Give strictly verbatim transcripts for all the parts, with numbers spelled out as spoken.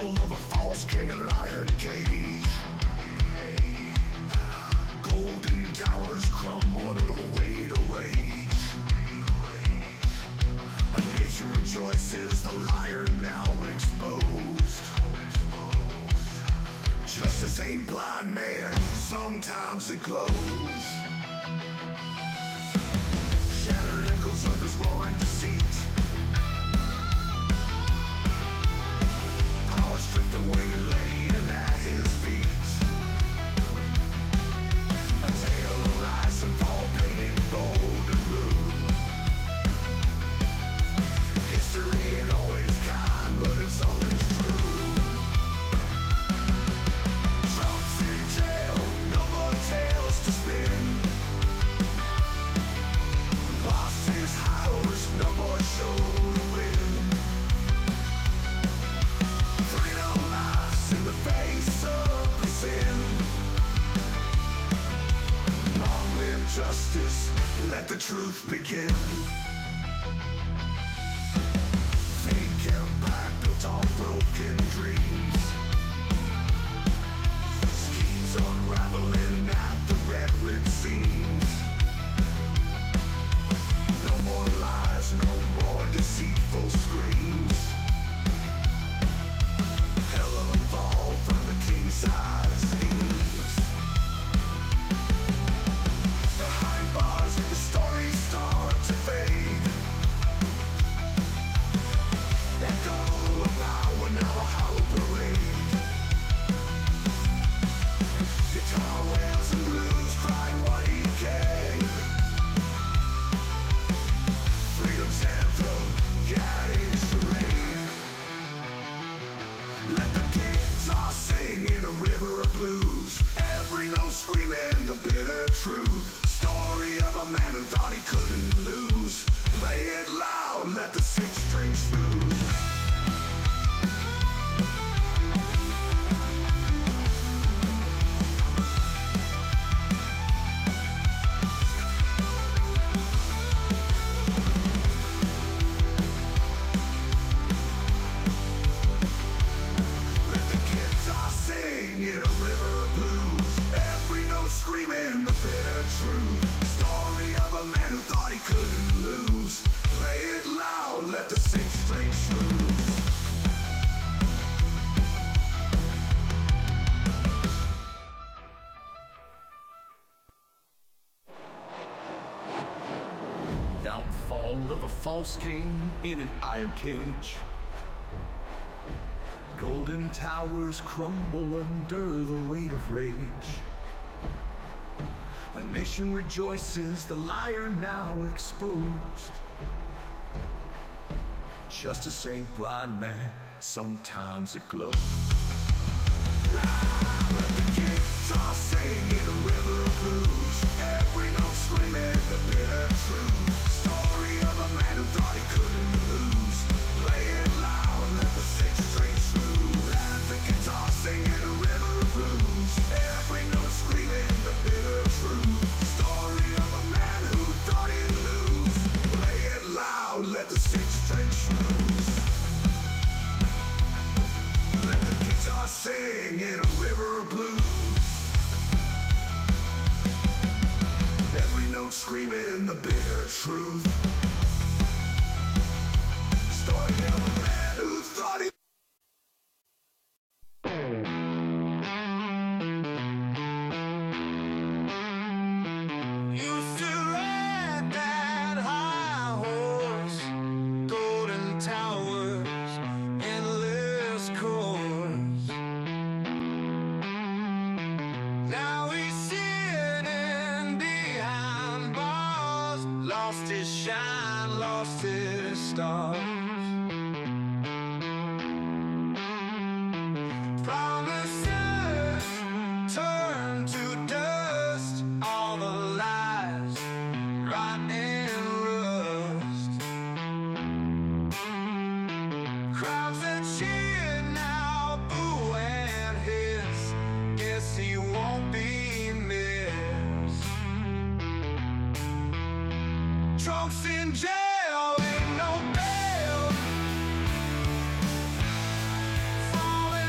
of a false king and lion cage. Golden towers crumble under the weight of rage. A nation rejoices, the liar now exposed. Justice ain't blind, man, sometimes it glows. Shattered echoes of his roaring deceit. Power stripped away, laying at his feet. A tale of rise and fall, painted bold and rude. History ain't always kind, but it's always true. Trump's in jail, no more tales to spin. Lost his high horse, no more show to win. Freedom lies in the face of the sin. Long live justice, let the truth begin. Fake empire built on broken dreams. Schemes unraveling at the red-lit seams. No more lies, no more deceitful screams. Hell will evolve from the king-size schemes. Behind bars, the stories start to fade. Echo of our now a hollow parade. Guitar wails and blues crying what he can. Freedom's anthem, guiding charade. Let the guitar sing in a river of blues. Every note screaming the bitter truth. Story of a man who thought he couldn't lose. Play it loud, let the six string smooth. Let the guitar sing in a river of blues. Every note screaming the bitter truth. Story of a man who thought he couldn't lose. Play it loud, let the six string smooth. Downfall of a false king in an iron cage. Golden towers crumble under the weight of rage. A nation rejoices, the liar now exposed. Justice ain't blind, man, sometimes it glows. Let the guitar sing in a river of blues. Every note screaming the bitter truth. Story of a man who thought he couldn't lose. Play it loud, let the six string smooth. Let the guitar sing in a river of blues. Every note screaming the bitter truth. Story of a man who thought he'd lose. Play it loud, let the six string smooth. Let the guitar sing in a river of blues. Every note screaming the bitter truth. Story of a man who thought he Used to ride that high horse, golden towers, endless course. Now he's sitting behind bars, lost his shine, lost his stars. Promises turn to dust, all the lies rot in rust. Crowds that cheer now boo and hiss, guess he won't be missed. Trump's in jail, ain't no bail. Falling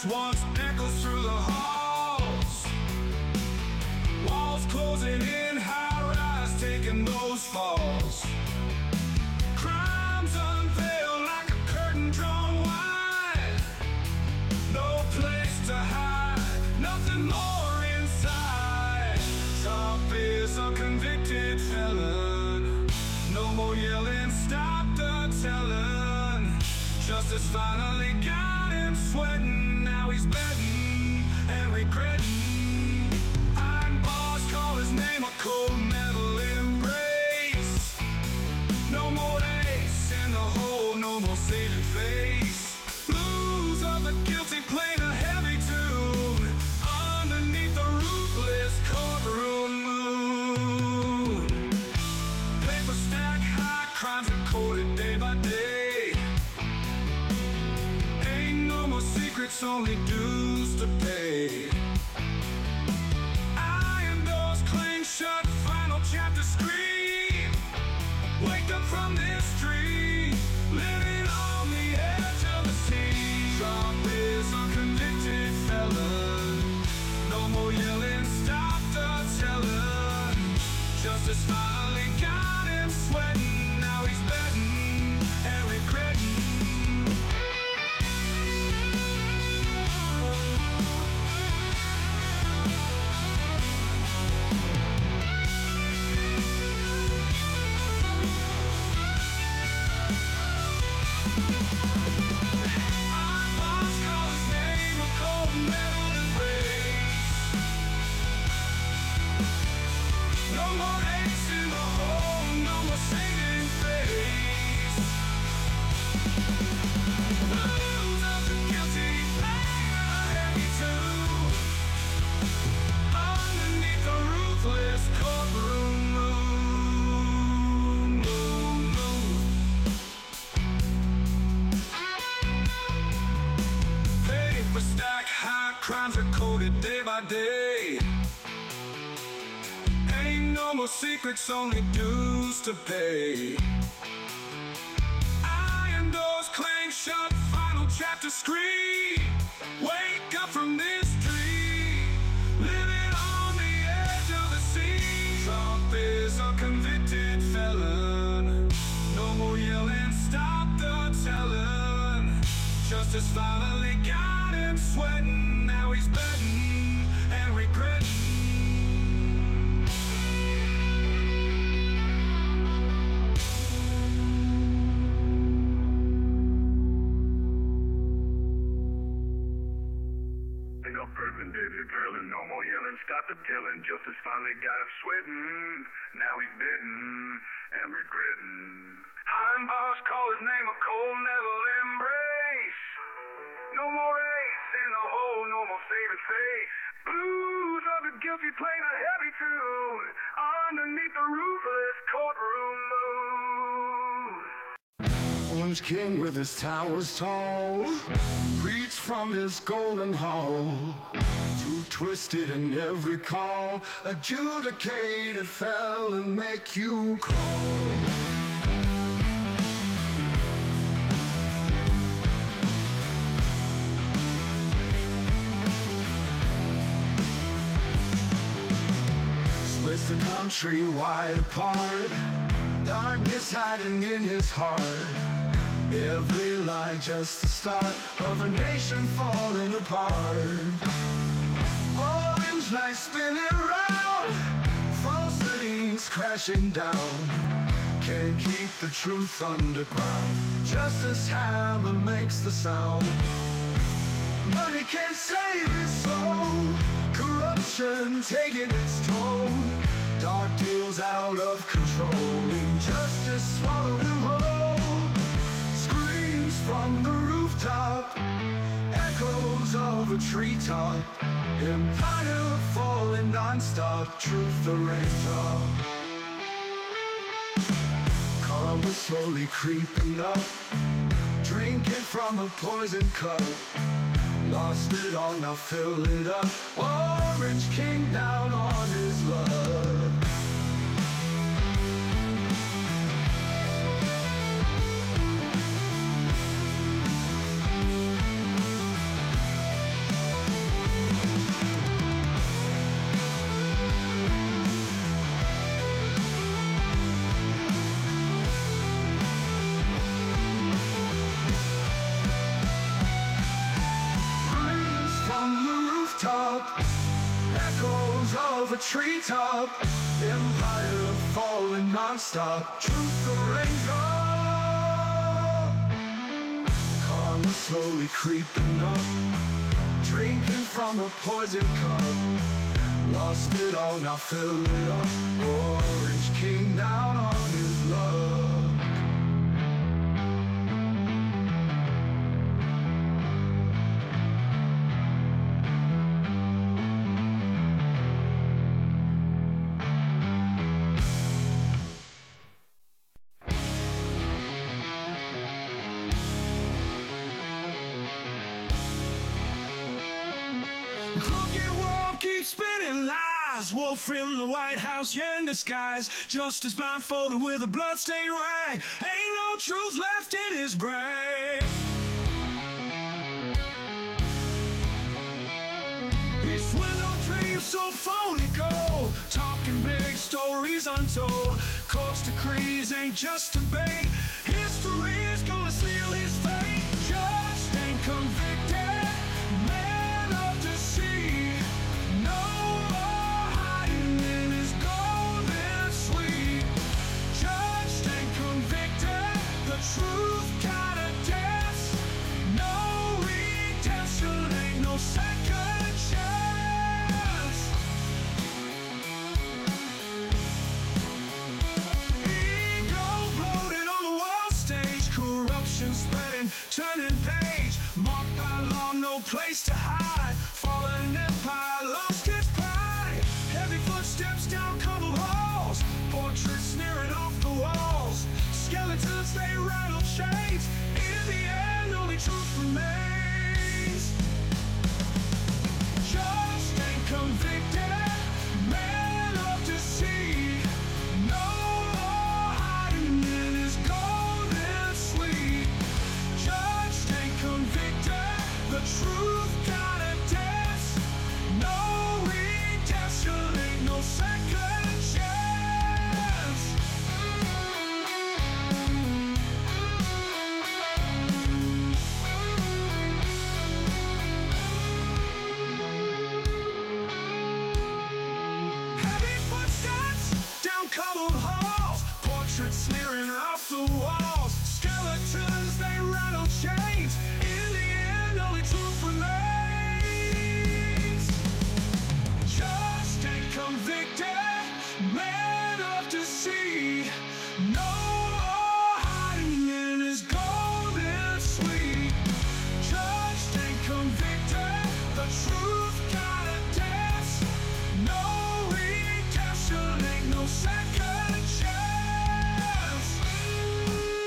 once echoes through the halls. Walls closing in, high rise taking those falls. Crimes unveiled like a curtain drawn wide. No place to hide, nothing more inside. Trump is a convicted felon. No more yelling, stop the telling. Justice finally got him sweating. Now he's betting and regretting. Iron bars call his name a cold metal embrace. No more ace in the hole, no more saving face. Blues of the guilty playing a heavy tune underneath the ruthless courtroom moon. Paper stack high, crimes recorded day by day. Ain't no more secrets, only dues to pay. Iron doors cling shut, final chapter scream. Wake up from this dream, living on the edge of the sea. Trump is a convicted felon. No more yelling, stop the telling. Justice finally got him sweating. Now he's betting and regretting. Crimes are coded day by day. Ain't no more secrets, only dues to pay. Iron doors clang shut, final chapter scream. Wake up from this dream, living on the edge of the sea. Trump is a convicted felon. No more yelling, stop the telling. Justice finally got him sweating. Now he's betting and regretting. Ain't no person did it, curling, no more yelling, stop the telling. Justice finally got him sweating. Now he's betting and regretting. Iron bars call his name a cold metal embrace. No more ace in the hole, no more saving face. Blues of the guilty playing a heavy tune underneath the ruthless courtroom moon. Orange King with his towers tall reached from his golden hall. Too twisted in every call, adjudicated fell and make you crawl. Splits the country wide apart, darkness hiding in his heart. Every lie just the start of a nation falling apart. Orange lights spinning round, falsities crashing down. Can't keep the truth underground. Justice hammer makes the sound. Money can't save his soul. Corruption taking its toll. Dark deals out of control. Injustice swallowed him whole. Screams from the rooftop, echoes of a treetop. Empire falling non-stop, truth the raindrop. Karma slowly creeping up, drinking from a poison cup. Lost it all, now fill it up. Orange King down on his luck. Echoes of a treetop, empire falling non-stop. Truth the ranger, karma slowly creeping up, drinking from a poison cup. Lost it all, now fill it up. Orange King down on his luck. Crooked world keeps spinning lies. Wolf from the White House, yeah, in disguise. Justice blindfolded with a bloodstained rag. Ain't no truth left in his brain. His window dreams so phony go, talking big stories untold. Court's decrees ain't just debate. History is gonna seal his fate. Just ain't convicted. Truth got a death, no redemption, ain't no second chance. Ego bloated on the world stage, corruption spreading, turning page. Marked by law, no place to hide. Fallen empire lost its pride. Heavy footsteps down cobbled halls, portraits sneering off the walls. Skeletons, they rattle chains. In the end, only truth remains. Just ain't convicted, man of deceit. No more hiding in his golden sleep. Just ain't convicted, the truth got a death. No redemption, ain't no second chance. Cobbled halls, portraits sneering off the walls. Skeletons, they rattle chains. In the end, only truth remains. Just ain't convicted, man of deceit. No more hiding in his golden sleep. Just ain't convicted, the truth got a death. No redemption, ain't no second chance.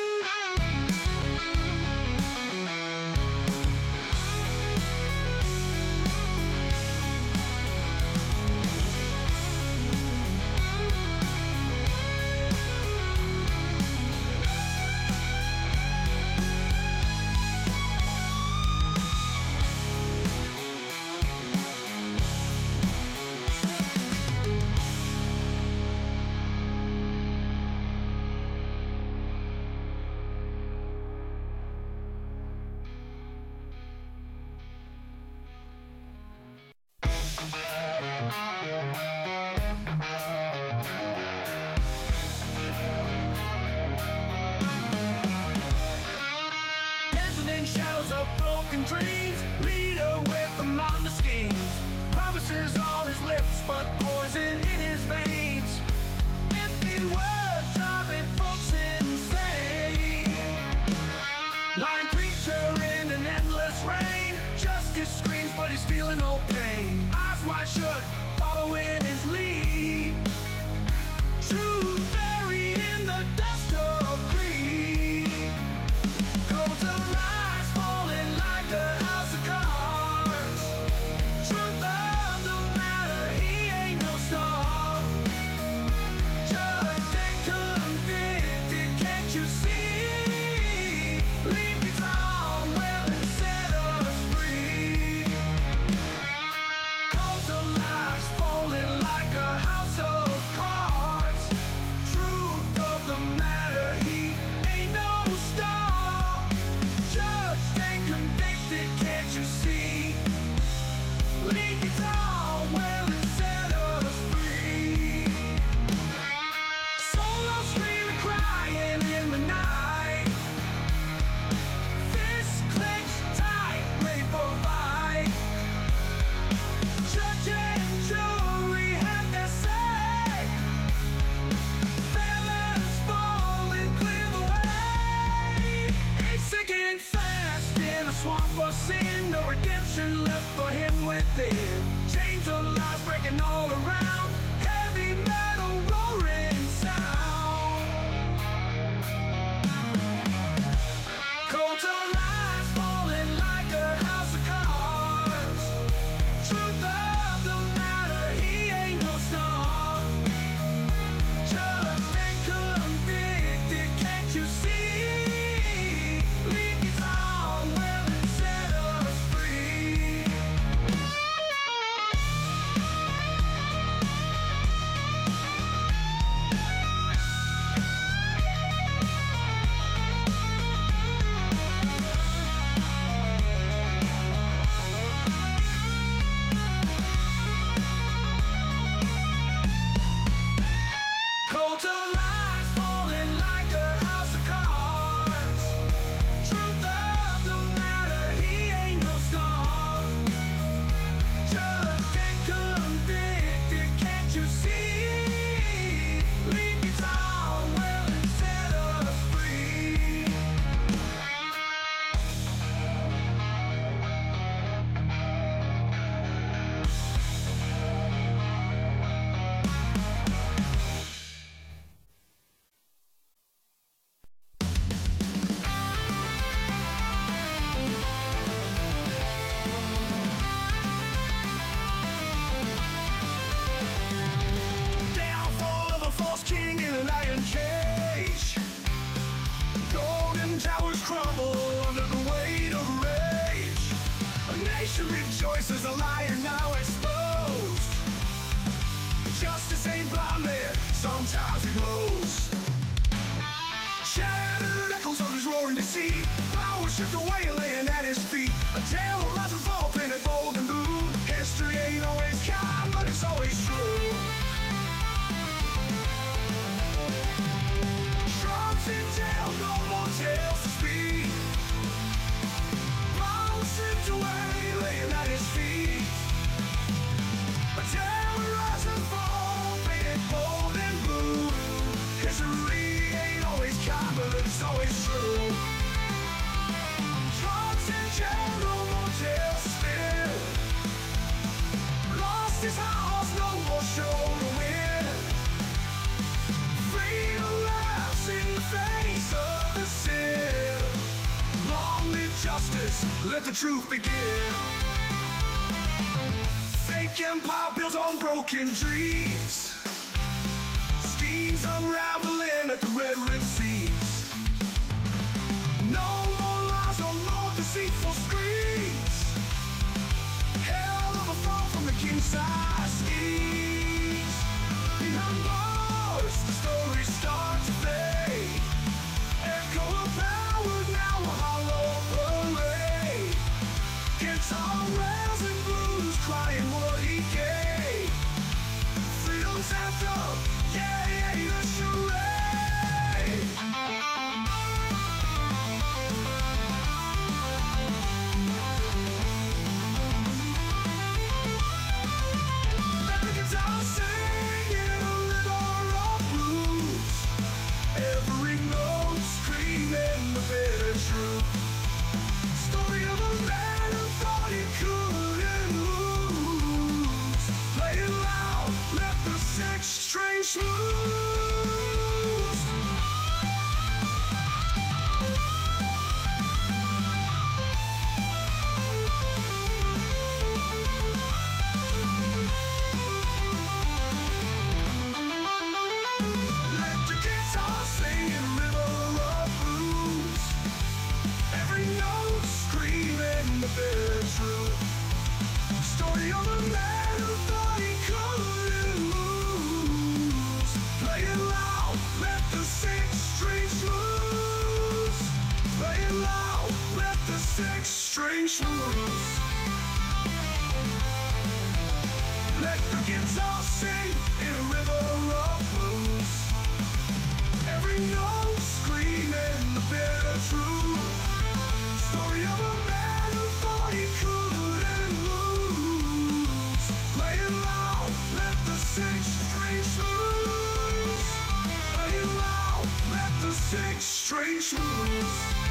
sin, no redemption left for him within. Chains of lies breaking all around, heavy metal roaring sound. Cold to lies falling like a house of cards. Truth of the matter, he ain't no star. Just and convicted, can't you see? Leave his arm well and set us free. Cold to lies falling like a house of cards. Truth of the matter, he ain't no star. Just and convicted, can't you see? Leave his arm well and set us free. Downfall of a false king in an iron cage. Golden towers crumble under the weight of rage. A nation rejoices, a liar now exposed. Justice ain't blind there, sometimes it glows. Shattered echoes of his roaring deceit. Power stripped away and laying at his feet. A tale of rise and fall painted bold and blue. History ain't always kind, but it's always true. Trumps in jail, no more tales to speak. Power stripped away, laying at his feet. A tale of rise and fall painted bold and blue. History ain't always kind, but it's always true. Trumps in jail, no more tales to spin. Lost his house, no more show to win. Freedom laughs in the face of the sin. Long live justice, let the truth begin. Fake empire built on broken dreams. Schemes unraveling at the red rim seams. No more lies, no more deceitful screens. Hell of a fall from the king size schemes. Behind bars, the stories start to fade. Echo of power, now a hollow parade. Guitar rails and blues crying what he gave. Freedom's anthem, yeah, yeah, the charade. Let the guitar sing in a river of blues. Every note screaming the bitter truth. Story of a man who thought he couldn't lose. Play it loud, let the six strings loose. Let the guitar sing in a river of blues. Every note screaming the bitter truth. Story of a man who thought he couldn't lose. Play it loud, let the six strings loose. Play it loud, let the six strings loose. Let the guitar sing in a river of blues. Every note screaming the bitter truth. Story of a man who thought he couldn't lose. Play it loud, let the six strings loose. Play it loud, let the six strings loose.